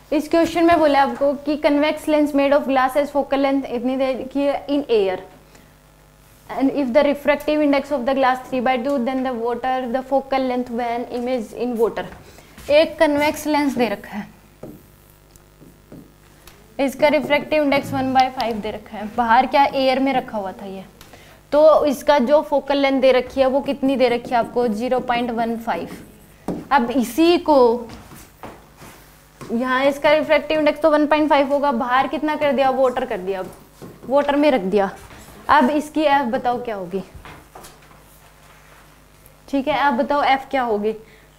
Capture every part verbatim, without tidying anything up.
इस क्वेश्चन में बोला आपको कि convex lens made of glass has focal length इतनी देर की in air and if the refractive index of the glass three by two then the water the focal length when image in water। एक convex lens दे रखा है, इसका refractive index one by five दे रखा है, बाहर क्या एयर में रखा हुआ था ये, तो इसका जो फोकल लेंथ दे रखी है वो कितनी दे रखी है आपको ज़ीरो पॉइंट वन फाइव। अब इसी को यहाँ इसका रिफ्रैक्टिव इंडेक्स तो वन पॉइंट फाइव होगा, बाहर कितना कर दिया वाटर कर दिया, वाटर में रख दिया। अब इसकी एफ बताओ क्या होगी, ठीक है आप बताओ एफ क्या होगी।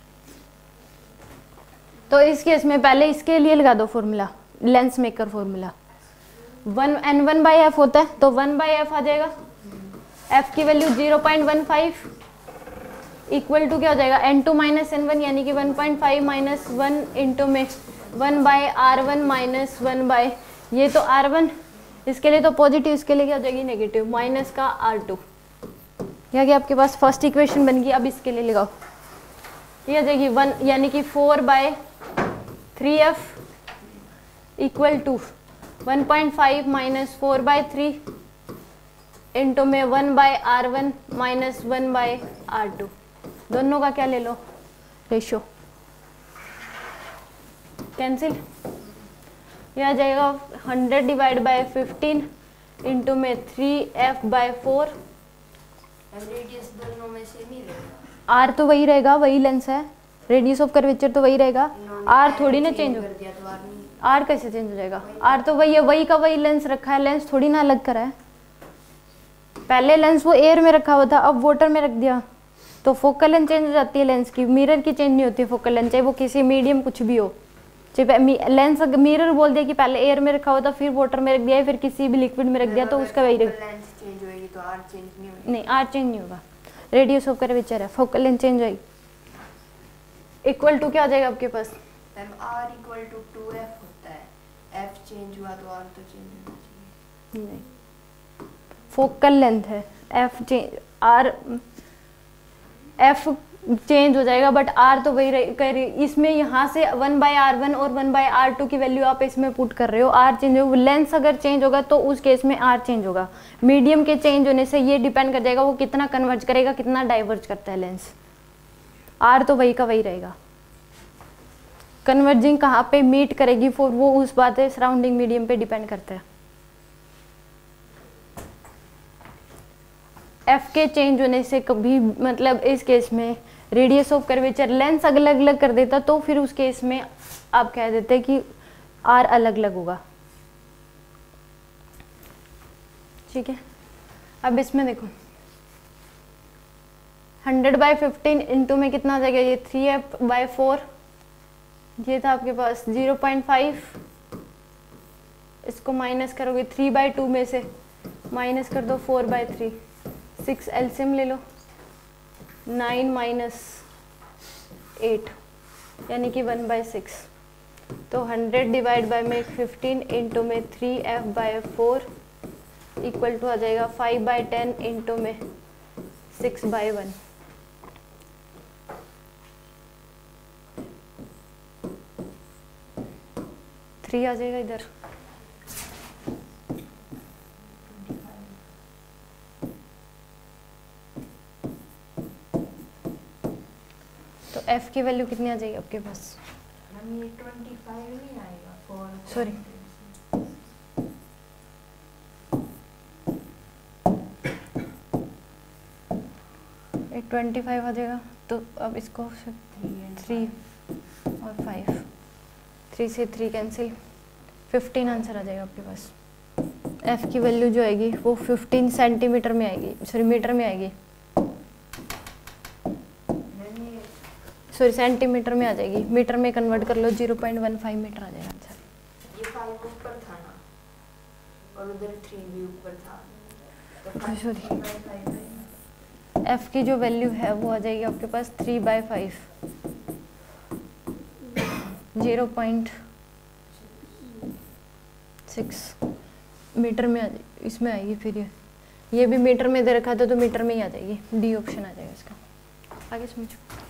तो इस केस में पहले इसके लिए लगा दो formula, lens maker formula, one N one by F होता है तो वन बाई एफ आ जाएगा, एफ की value zero point one five equal to क्या हो जाएगा N two minus N one, यानी कि one point five minus one into में one by R one minus one by ये तो आर वन, इसके लिए तो पॉजिटिव, इसके लिए क्या हो जाएगी नेगेटिव, माइनस का आर टू। क्या क्या आपके पास फर्स्ट इक्वेशन बन गई। अब इसके लिए लगाओ, ये आ जाएगी वन यानी कि four by three F equal to one point five minus four by three into में one by R one minus one by R two, दोनों का क्या ले लो रेशो, कैंसिल, यह आ जाएगा hundred divide by fifteen into में three F by four. Radius दोनों में से नहीं रहेगा, आर तो वही रहेगा, वही लेंस है, रेडियस ऑफ कर्वेचर तो वही रहेगा, आर थोड़ी ना चेंज हो, आर कैसे चेंज हो जाएगा, आर तो वही है, वही का वही लेंस रखा है, लेंस थोड़ी ना अलग करा है। पहले लेंस वो एयर में रखा हुआ था, अब वाटर में रख दिया तो फोकल लेंथ चेंज हो जाती है लेंस की, मिरर की चेंज नहीं होती है फोकल लेंथ, चाहे वो किसी मीडियम कुछ भी हो। लेंस मिरर बोल दिया कि पहले एयर में रखा हुआ था फिर वाटर में रख दिया फिर किसी भी लिक्विड में रख दिया तो उसका वही रख, चेंज होएगी तो आर चेंज नहीं होगी, नहीं आर चेंज नहीं होगा, रेडियस ऑफ कर्वेचर है, फोकल लेंथ चेंज होगी। इक्वल टू क्या आ जाएगा आपके पास, R equal to two F होता है, एफ चेंज हुआ तो आर तो चेंज होना चाहिए, नहीं फोकल लेंथ है, F change R F change हो जाएगा बट आर तो वही रही, इसमें यहाँ से वन बाई आर वन और वन बाई आर टू की वैल्यू आप इसमें पुट कर रहे हो, आर चेंज हो, लेंस अगर चेंज होगा तो उस केस में आर चेंज होगा। मीडियम के चेंज होने से ये डिपेंड कर जाएगा वो कितना कन्वर्ज करेगा, कितना डाइवर्ज करता है लेंस, आर तो वही का वही रहेगा। कन्वर्जिंग कहाँ पे मीट करेगी वो वो उस बात है, सराउंडिंग मीडियम पे डिपेंड करता है। एफ के चेंज होने से कभी मतलब इस केस में रेडियस ऑफ कर्वेचर लेंस अलग अलग कर देता तो फिर उस केस में आप कह देते कि आर अलग अलग होगा, ठीक है। अब इसमें देखो हंड्रेड बाई फिफ्टीन इंटू में कितना आ जाएगा, ये थ्री एफ बाई फोर, ये था आपके पास ज़ीरो पॉइंट फाइव, इसको माइनस करोगे थ्री बाई टू में से माइनस कर दो four by three, six LCM ले लो, नाइन माइनस एट यानी कि वन बाई सिक्स, तो हंड्रेड डिवाइड बाई में फिफ्टीन इंटू में three F by four equal to आ जाएगा फाइव बाई टेन इंटू में सिक्स बाई वन। थ्री आ जाएगा इधर, तो f की वैल्यू कितनी आ जाएगी आपके पास, ये ट्वेंटी फाइव नहीं आएगा फोर, सॉरी एक ट्वेंटी फाइव आ जाएगा, तो अब इसको थ्री और फाइव, थ्री से थ्री कैंसिल, फिफ्टीन आंसर आ जाएगा आपके पास। f की वैल्यू जो आएगी वो फिफ्टीन सेंटीमीटर में आएगी, सॉरी मीटर में आएगी, सॉरी सेंटीमीटर में आ जाएगी, मीटर में कन्वर्ट कर लो zero point one five metre आ जाएगा आंसर। ये फाइव ऊपर था ना और उधर थ्री भी ऊपर था, तो सॉरी f की जो वैल्यू है वो आ जाएगी आपके पास three by five, zero point six metre में आ जाएगी, इसमें आएगी फिर ये ये भी मीटर में दे रखा था तो मीटर में ही आ जाएगी, डी ऑप्शन आ जाएगा इसका। आगे समझो।